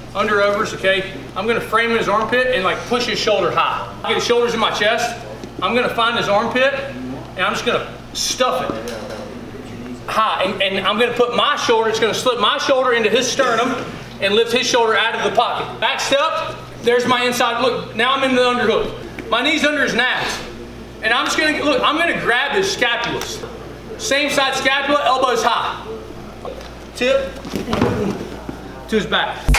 under overs, okay? I'm gonna frame his armpit and like push his shoulder high. I get his shoulders in my chest. I'm gonna find his armpit and I'm just gonna stuff it high. And I'm gonna put my shoulder, it's gonna slip my shoulder into his sternum and lift his shoulder out of the pocket. Back step, there's my inside. Look, now I'm in the underhook. My knee's under his nads. And I'm just gonna, look, I'm gonna grab his scapulas. Same side scapula, elbows high. Tip to his back.